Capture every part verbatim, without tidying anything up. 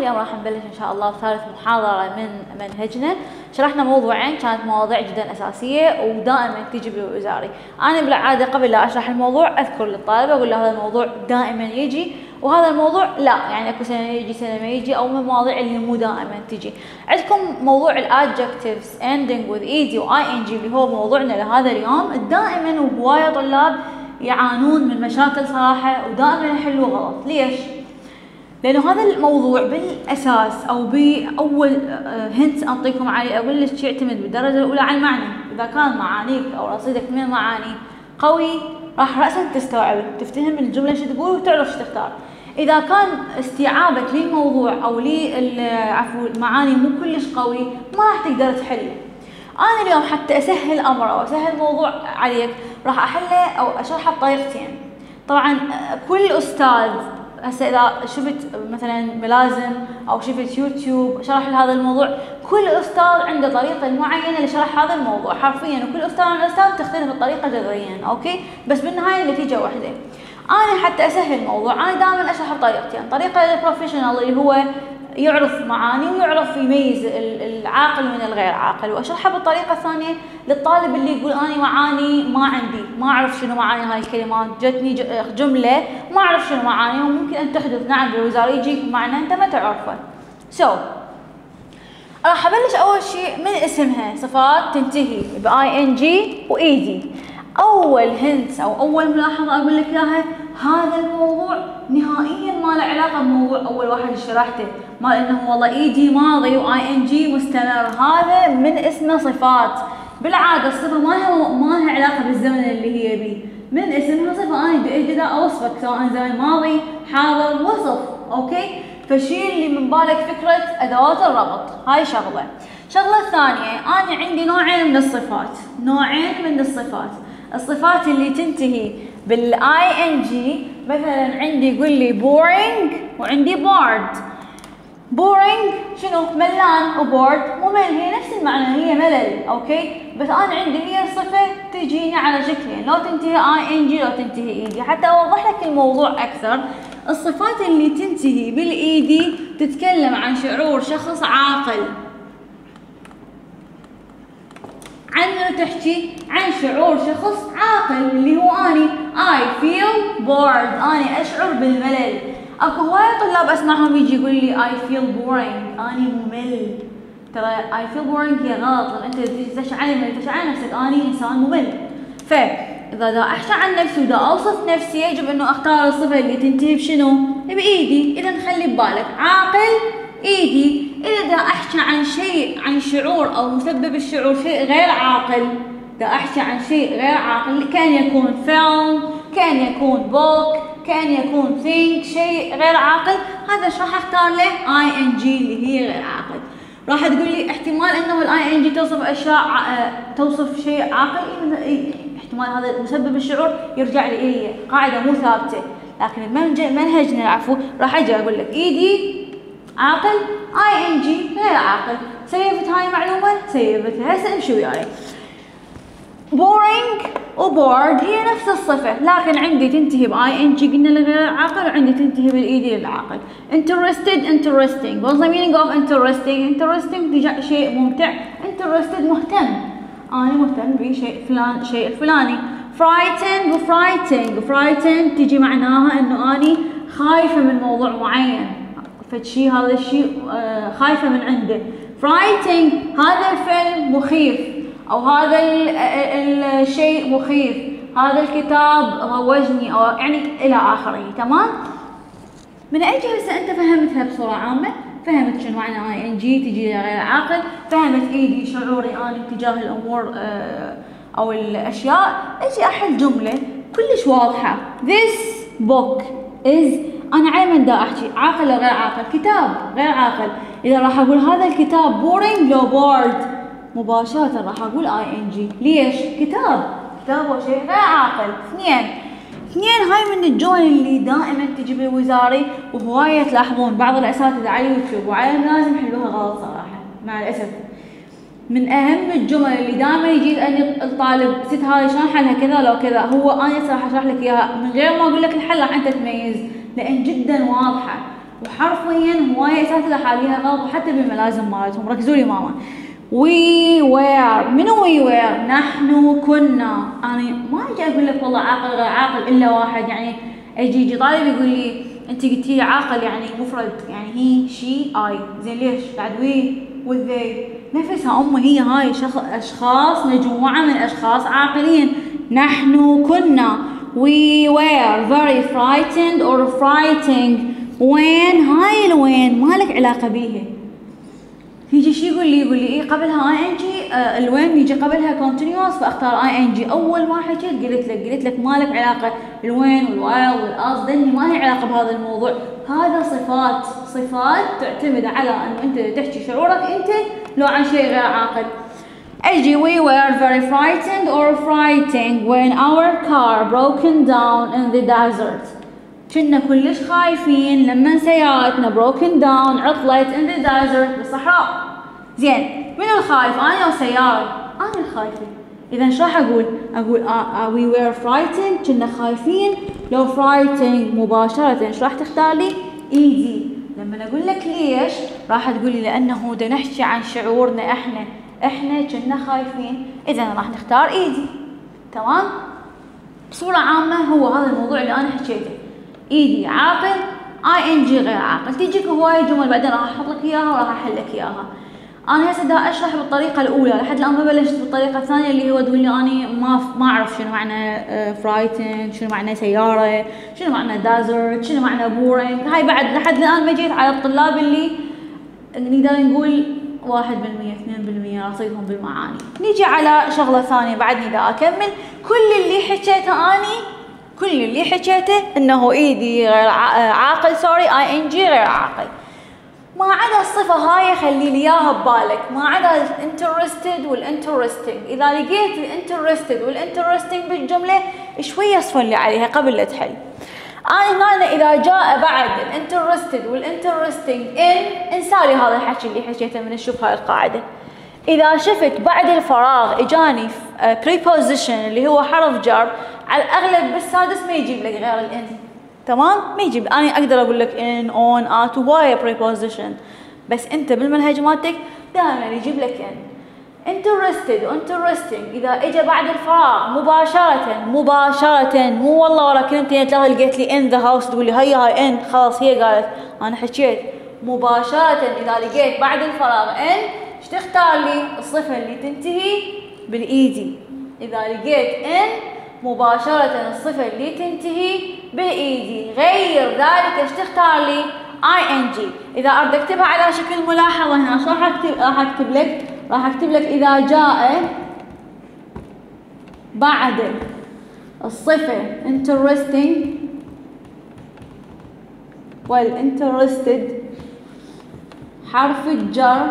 اليوم راح نبلش ان شاء الله بثالث محاضرة من منهجنا. شرحنا موضوعين كانت مواضيع جدا اساسية ودائما تجي بالوزاري. انا بالعادة قبل لا اشرح الموضوع اذكر للطالب اقول له هذا الموضوع دائما يجي وهذا الموضوع لا، يعني اكو سنة يجي سنة ما يجي، او من المواضيع اللي مو دائما تجي. عندكم موضوع الادجكتيفز ending with ed و ing اللي هو موضوعنا لهذا اليوم. دائما وهواية طلاب يعانون من مشاكل صراحة ودائما يحلوا غلط. ليش؟ لأنه هذا الموضوع بالأساس أو بأول هنت أعطيكم عليه أقول لك يعتمد بالدرجة الأولى على المعنى. إذا كان معانيك أو رصيدك من المعاني قوي راح رأسا تستوعب تفتهم الجملة شو تقول وتعرف شو تختار. إذا كان استيعابك للموضوع أو عفوا المعاني مو كلش قوي ما راح تقدر تحله. أنا اليوم حتى أسهل أمر أو أسهل الموضوع عليك راح أحله أو أشرحه بطريقتين. طبعا كل أستاذ هسه إذا شفت مثلا ملازم أو شفت يوتيوب شرح لهذا الموضوع، كل أستاذ عنده طريقة معينة لشرح هذا الموضوع حرفيا، وكل أستاذ عن أستاذ تختلف الطريقة جذريا، أوكي؟ بس بالنهاية النتيجة واحدة. أنا حتى أسهل الموضوع أنا دائما أشرح بطريقتين، طريقة البروفيشنال اللي هو يعرف معاني ويعرف يميز العاقل من الغير عاقل، واشرحها بالطريقه الثانيه للطالب اللي يقول انا معاني ما عندي، ما اعرف شنو معاني هاي الكلمات، جتني جمله ما اعرف شنو معاني وممكن ان تحدث. نعم بالوزاره يجيك معنى انت ما تعرفه. سو so, راح ابلش اول شيء من اسمها، صفات تنتهي باي ان جي واي دي. اول هنت او اول ملاحظه اقول لك اياها، هذا الموضوع نهائيا ما له علاقه بموضوع اول واحد شرحته مال انه والله اي دي ماضي واي ان جي مستمر. هذا من اسمه صفات. بالعاده الصفه ما لها ما لها علاقه بالزمن اللي هي بيه، من اسمها صفه انا بدي اجي اوصفك سواء زمن ماضي حاضر وصف، اوكي؟ فشيل اللي من بالك فكره ادوات الربط، هاي شغله. شغله ثانيه، انا عندي نوعين من الصفات، نوعين من الصفات. الصفات اللي تنتهي بالاي ان جي مثلا عندي يقول لي بورينج وعندي بورد. بورينج شنو؟ ملان، وبورد ممل، هي نفس المعنى هي ملل، اوكي؟ بس انا عندي هي الصفه تجيني على شكلين، لو تنتهي اي ان جي لو تنتهي اي دي. حتى اوضح لك الموضوع اكثر، الصفات اللي تنتهي بالاي دي تتكلم عن شعور شخص عاقل. عن تحكي عن شعور شخص عاقل اللي هو اني I feel bored، اني اشعر بالملل. اكو هواية طلاب اسمعهم يجي يقول لي I feel boring، اني ممل. ترى I feel boring هي غلط، لما انت تشعر من تشعر نفسك اني انسان ممل. فاذا دا احكي عن نفسي ودا اوصف نفسي يجب انه اختار الصفة اللي تنتهي بشنو؟ بايدي. اذا خلي ببالك عاقل ايدي. اذا دا احكي عن شيء عن شعور او مسبب الشعور شيء غير عاقل، دا احكي عن شيء غير عاقل، كان يكون فيلم، كان يكون بوك، كان يكون ثينك، شيء غير عاقل، هذا ايش راح اختار له؟ اي ان جي اللي هي غير عاقل. راح تقول لي احتمال انه الاي ان جي توصف اشياء توصف شيء عاقل، اي احتمال هذا مسبب الشعور يرجع لي هي قاعده مو ثابته، لكن منهجنا العفو راح اجي اقول لك ايدي عاقل، اي ان جي غير عاقل. سيفت هاي المعلومه؟ سيفتها. هسه امشي وياي. بورينج وبورد هي نفس الصفه، لكن عندي تنتهي باي ان جي قلنا لغير عاقل، وعندي تنتهي بالاي دي للعاقل. interested interesting. what's the meaning of interesting؟ interesting شيء ممتع، interested مهتم، انا مهتم بشيء فلان شيء الفلاني. frightened و frightened. frightened تجي معناها انه اني خايفه من موضوع معين، فشي هذا الشيء آه خايفه من عنده. frightened هذا الفيلم مخيف، او هذا الشيء مخيف، هذا الكتاب روجني، او يعني الى اخره. تمام؟ من اجي هسه انت فهمتها بصوره عامه، فهمت شنو معنى اي ان جي تجي غير عاقل، فهمت ايدي شعوري انا تجاه الامور آه او الاشياء. اجي احل جمله كلش واضحه. this book is، انا على من دا احكي عاقل او غير عاقل؟ كتاب غير عاقل. اذا راح اقول هذا الكتاب بورينج لو بورد، مباشرة راح اقول اي ان جي. ليش؟ كتاب، كتاب هو شيء غير عاقل. اثنين اثنين هاي من الجمل اللي دائما تجي بالوزاري، وهواية تلاحظون بعض الاساتذة على اليوتيوب وعلى الملازم يحلوها غلط صراحة مع الاسف. من اهم الجمل اللي دائما يجي يسالني الطالب ست هذه شلون حلها كذا لو كذا، هو انا راح اشرح لك اياها من غير ما اقول لك الحل راح انت تميز، لان جدا واضحة. وحرفيا هواية اساتذة حاليها غلط وحتى بالملازم مالتهم. ركزوا لي ماما. we were، منو we were؟ نحن كنا. انا ما اجي اقول لك والله عاقل غير عاقل الا واحد، يعني اجي يجي طالب يقول لي انت قلتي لي عاقل يعني مفرد، يعني هي شي اي، زين ليش بعد وي والذي؟ نفسها امه هي هاي اشخاص، مجموعه من الاشخاص عاقلين. نحن كنا we were very frightened or frightened when، هاي الوين ما لك علاقه بيها. يجي شي يقول لي يقول لي ايه قبلها اي ان جي، آه الوين يجي قبلها كونتينيوس فاختار اي ان جي. اول ما حكيت قلت لك قلت لك ما لك علاقه الوين والوايل والاس، دني ما هي علاقه بهذا الموضوع. هذا صفات صفات تعتمد على انه انت تحكي شعورك انت لو عن شيء غير عاقل. اجي we were very frightened or frightened when our car broken down in the desert. كنا كلش خايفين لما سيارتنا broken down عطلت in the desert بالصحراء. زين منو الخايف؟ انا او سيارة؟ انا الخايفة. اذا ايش راح اقول؟ اقول uh, uh, we were frightened، كنا خايفين. لو frightened مباشرة ايش راح تختار لي؟ ايدي. لما اقول لك ليش راح تقول لي لانه دا نحكي عن شعورنا احنا، احنا كنا خايفين، اذا راح نختار ايدي. تمام؟ بصورة عامة هو هذا الموضوع اللي انا حكيته. ايدي عاقل، اي ان جي غير عاقل. تجيك هواي جمل بعدين راح احط لك اياها وراح احل لك اياها. انا هسه دا اشرح بالطريقه الاولى، لحد الان ما بلشت بالطريقه الثانيه اللي هو تقول لي اني ما ما اعرف شنو معنى فرايتن، شنو معنى سياره، شنو معنى دازرت، شنو معنى بورينج. هاي بعد لحد الان ما جيت على الطلاب اللي نقدر نقول واحد بالمية اثنين بالمية رصيدهم بالمعاني. نيجي على شغله ثانيه بعدني دا اكمل. كل اللي حكيته اني كل اللي حكيته انه ايدي غير عاقل، سوري اي ان جي غير عاقل، ما عدا الصفه هاي خلي لي اياها ببالك، ما عدا الانترستد والانترستنج. اذا لقيت الانترستد والانترستنج بالجمله شويه اصفر لي عليها قبل لا تحل. انا هنا اذا جاء بعد الانترستد والانترستنج ان انسالي هذا الحكي اللي حكيته من الشوف هاي القاعده. اذا شفت بعد الفراغ اجاني preposition اللي هو حرف جر، على الاغلب بالسادس ما يجيب لك غير الان. تمام؟ ما يجيب. انا اقدر اقول لك ان اون ات وهوايه preposition، بس انت بالمنهج مالتك دائما يجيب لك ان. interested interesting اذا اجى بعد الفراغ مباشره مباشره، مو والله ورا كلمتين ثلاثه لقيت لي ان ذا هاوس تقول لي هي هاي ان، خلاص هي قالت انا حكيت. مباشره اذا لقيت بعد الفراغ ان ايش تختار لي؟ الصفه اللي تنتهي بالايدي. اذا لقيت ان مباشره الصفه اللي تنتهي بالايدي، غير ذلك ايش تختار لي؟ اي ان جي. اذا اريد اكتبها على شكل ملاحظه هنا شو راح اكتب؟ راح اكتب لك راح اكتب لك اذا جاء بعد الصفه interesting والinterested حرف الجر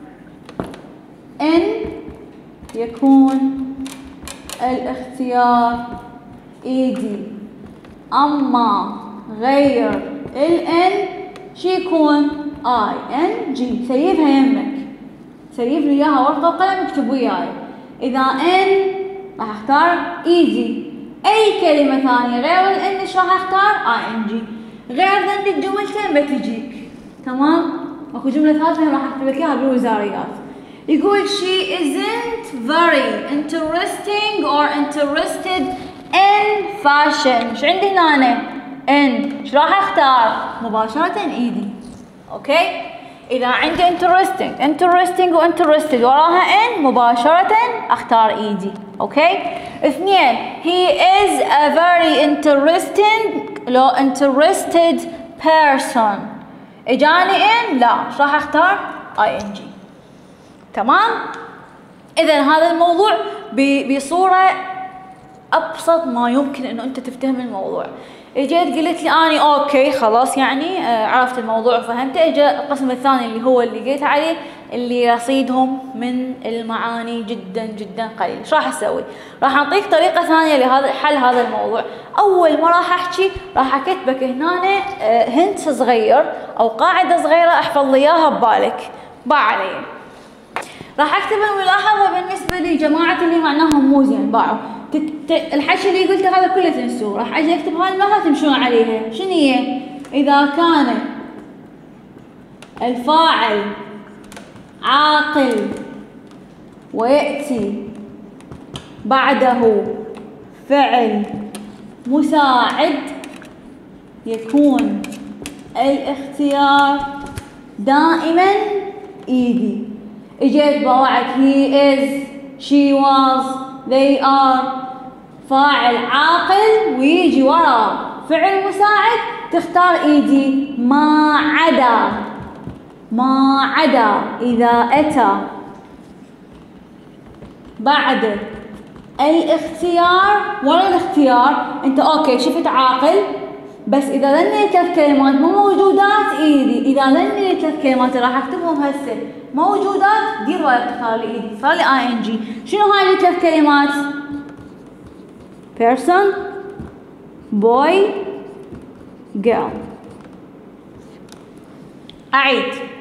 ان يكون الاختيار ايدي. اما غير الان شي يكون اي ان جي. سيبها يمك، سيب لي اياها ورقه وقلم اكتب وياي. اذا ان راح اختار ايزي. اي كلمه ثانيه غير الان ايش راح اختار؟ اي ان جي. غير ذنب الجملتين بتجيك. تمام؟ اكو جمله ثالثه راح اكتب لك اياها بالوزاريات. يقول she isn't very interesting or interested in fashion. ايش عندي هنا أنا؟ ان. ايش راح اختار؟ مباشره ايدي. اوكي؟ إذا عندي interesting interesting و interested وراها ان مباشرة أختار إيدي. أوكي؟ اثنين he is a very interesting لو interested person. إجاني ان لا إيش راح أختار؟ ing. تمام؟ إذا هذا الموضوع بصورة أبسط ما يمكن إنه أنت تفتهم الموضوع. اجيت قلت لي اني اوكي خلاص يعني آه عرفت الموضوع وفهمته. اجى القسم الثاني اللي هو اللي جيت عليه اللي رصيدهم من المعاني جدا جدا قليل. ايش راح اسوي؟ راح اعطيك طريقه ثانيه لهذا حل هذا الموضوع. اول ما راح احكي راح اكتبك هنا آه هنت صغير او قاعده صغيره احفظ لي اياها ببالك. با علي راح اكتب الملاحظه بالنسبه لجماعه اللي معناهم مو زين باعوا الحكي اللي قلته هذا كله تنسوه. راح اجي اكتب هاي الملاحظه تمشون عليها. شنو هي؟ اذا كان الفاعل عاقل ويأتي بعده فعل مساعد يكون الاختيار دائما ايدي. اجيت بوعد he is she was they are فاعل عاقل ويجي ورا فعل مساعد تختار ايدي ما عدا ما عدا اذا اتى بعد الاختيار ورا الاختيار انت اوكي شفت عاقل بس اذا ذني ثلاث كلمات مو موجودات ايدي. اذا ذني ثلاث كلمات اللي راح اكتبهم هسه موجودات دير بالك تختار لي ايدي. صار لي اي ان جي. شنو هاي الثلاث كلمات؟ person boy girl. اعيد.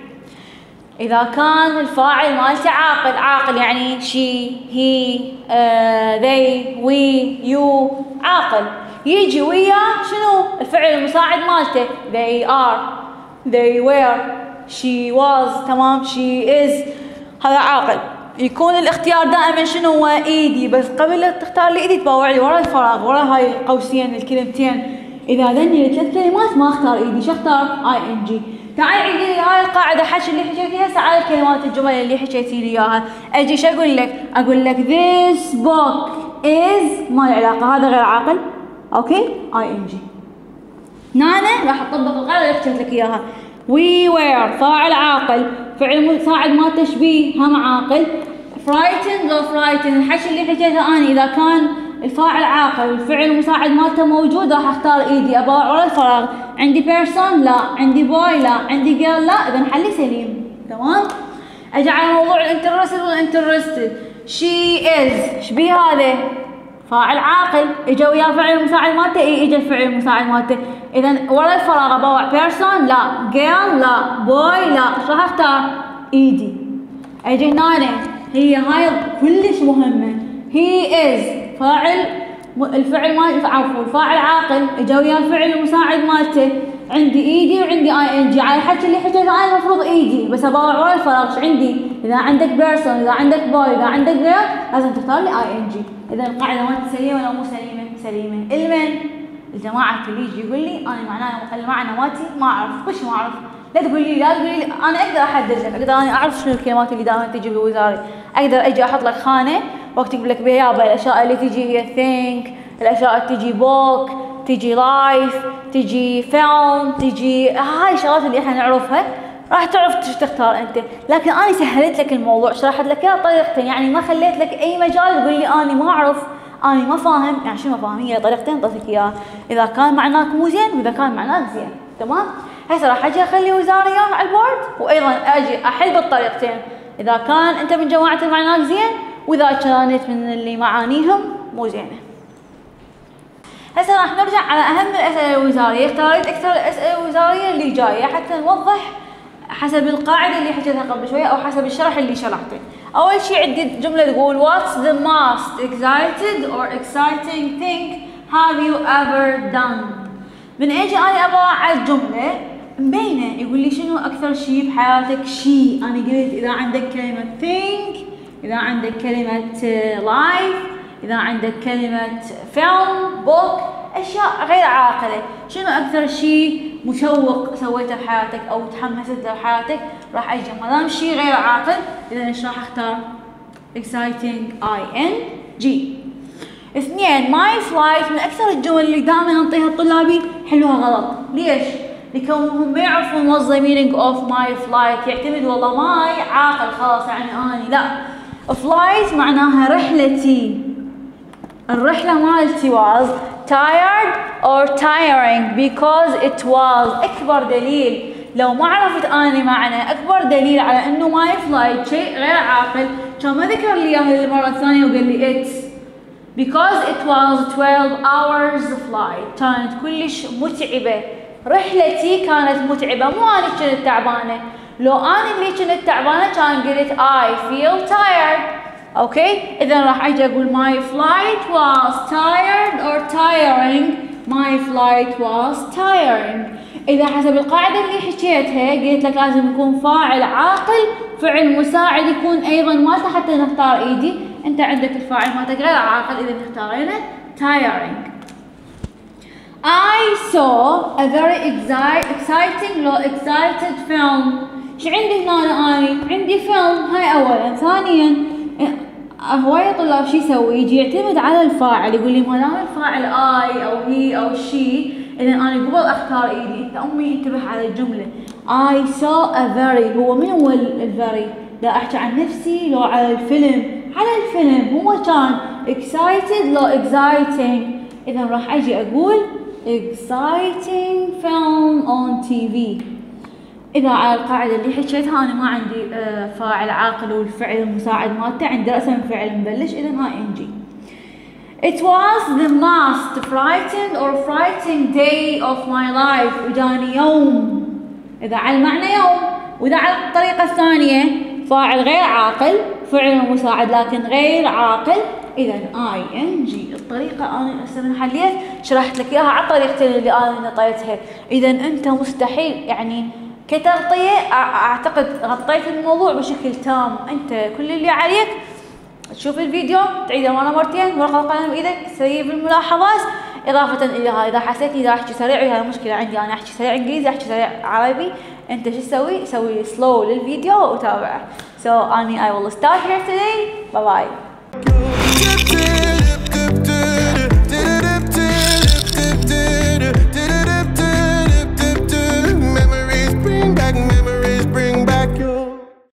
اذا كان الفاعل مالته عاقل عاقل يعني she he uh, they we you عاقل يجي وياه شنو الفعل المساعد مالته they are they were she was تمام she is هذا عاقل. يكون الاختيار دائما شنو هو ايدي بس قبل لا تختار لي ايدي تباوع لي ورا الفراغ ورا هاي القوسين الكلمتين. اذا ذني ثلاث كلمات ما اختار ايدي شو اختار؟ اي ان جي. تعالي عيدي لي هاي القاعده حكي اللي حكيتيها هسه على الكلمات الجمل اللي حكيتي لي اياها. اجي شو اقول لك؟ اقول لك this book is ما له علاقه هذا غير عاقل اوكي اي ان جي. هنا راح اطبق القاعده اللي حكيت لك اياها. we were فاعل عاقل فعل مساعد ما تشبيه هم عاقل. frightened or frightened الحكي اللي حكيته اني اذا كان الفاعل عاقل والفعل المساعد مالته موجود راح اختار ايدي اباوع ورا الفراغ. عندي person لا عندي boy لا عندي girl لا اذا حلي سليم تمام. اجي على موضوع الانترستد والانترستد. she is شبيه هذا؟ فاعل عاقل اجا وياه فعل مساعد مالته اي اجا الفعل المساعد مالته اذا ورا الفراغ اباوع person لا girl لا boy لا ايش راح اختار؟ ايدي. اجي هنا هي هاي كلش مهمه. he is فاعل الفعل مال عفوا الفاعل عاقل اجا وياه الفعل المساعد مالته عندي ايدي وعندي اي ان جي. على الحكي اللي حكيته انا المفروض ايدي بس اباوع ورا الفراغ ايش عندي؟ اذا عندك person اذا عندك boy اذا عندك girl لازم تختار لي اي ان جي. اذا القاعده مالتي سليمه ولا مو سليمه؟ سليمه. المن الجماعه اللي يجي يقول لي انا معناه المعنى مالتي ما اعرف كلش ما اعرف لا تقول لي لا تقولي لي انا اقدر احدد لك اقدر انا اعرف شنو الكلمات اللي دائما تجي بالوزاري. اقدر اجي احط لك خانه واكتب لك بها يابا الاشياء اللي تجي هي think الاشياء اللي تجي book تجي life تجي film تجي هاي الشغلات اللي احنا نعرفها راح تعرف ايش تختار انت. لكن انا سهلت لك الموضوع شرحت لك اياه طريقتين يعني ما خليت لك اي مجال تقول لي انا ما اعرف انا ما فاهم. يعني شو ما فاهم؟ هي طريقتين اعطيتك اياها اذا كان معناك مو زين واذا كان معناك زين تمام. هسه راح اجي اخلي وزاري اياه على البورد وايضا اجي احل بالطريقتين اذا كان انت من جماعه المعناك زين واذا كانت من اللي معانيهم مو زينه. هسه راح نرجع على اهم الاسئله الوزاريه. اختاريت اكثر الاسئله الوزاريه اللي جايه حتى نوضح حسب القاعده اللي حكيتها قبل شويه او حسب الشرح اللي شرحته. اول شيء عندي جمله تقول what's the most excited or exciting thing have you ever done. من اجي انا ابغى على الجمله مبينه يقول لي شنو اكثر شيء بحياتك شيء. انا قلت اذا عندك كلمه think اذا عندك كلمه life اذا عندك كلمه film book اشياء غير عاقله. شنو اكثر شيء مشوق سويته بحياتك او تحمست له بحياتك؟ راح اجي ما دام شيء غير عاقل اذا ايش راح اختار؟ exciting I N G. اثنين my flight من اكثر الجمل اللي دائما انطيها لطلابي حلوها غلط. ليش؟ لكونهم ما يعرفون what's the meaning of my flight. يعتمد والله ماي عاقل خلاص يعني اني لا. flight معناها رحلتي. الرحله مالتي was tired or tiring because it was. اكبر دليل لو ما عرفت اني معنى اكبر دليل على انه my flight شيء غير عاقل كان ما ذكر لي اياه المره الثانيه وقال لي it's because it was twelve hours flight. كانت كلش متعبه رحلتي كانت متعبه مو انا كنت تعبانه. لو انا اللي كنت تعبانه كان قلت I feel tired اوكي. اذا راح اجي اقول my flight was tired or tiring my flight was tiring. إذا حسب القاعدة اللي حكيتها قلت لك لازم يكون فاعل عاقل، فعل مساعد يكون أيضا مالته حتى نختار ايدي. أنت عندك الفاعل مالتك غير عاقل، إذا اختارينا tiring. I saw a very exciting لو excited film. شو عندي هنا أنا؟ عندي فيلم، هاي أولا. ثانيا هواية طلاب شو يسوي؟ يجي يعتمد على الفاعل، يقول لي ما دام الفاعل I أو هي أو she، إذا أنا قبل أختار إيدي. أنت أمي انتبه على الجملة. I saw a very، هو من هو ال very؟ لا أحكي عن نفسي لو على الفيلم؟ على الفيلم. هو كان excited لو exciting، إذا راح أجي أقول exciting film on تي في. إذا على القاعدة اللي حكيتها أنا ما عندي آه فاعل عاقل والفعل المساعد مالته، عندي رسم فعل مبلش، إذا هاي إنجي. It was the most frightened or frightening day of my life. وجاني يوم، إذا على المعنى يوم. وإذا على الطريقة الثانية فاعل غير عاقل، فعل مساعد لكن غير عاقل، إذا I N G. الطريقة أنا هسه من حليت شرحت لك إياها على الطريقتين اللي أنا نطيتها. إذا أنت مستحيل يعني كتغطية أعتقد غطيت الموضوع بشكل تام. أنت كل اللي عليك تشوف الفيديو، تعيده مرة مرتين، ورقة وقلم بإيدك، تسيب الملاحظات. إضافة إلى هذا إذا حسيت إذا أحكي سريع، وهي مشكلة عندي أنا أحكي سريع إنجليزي أحكي سريع عربي، أنت شو تسوي؟ سوي سلو للفيديو وتابعه. So Annie, I will start here today. Bye bye.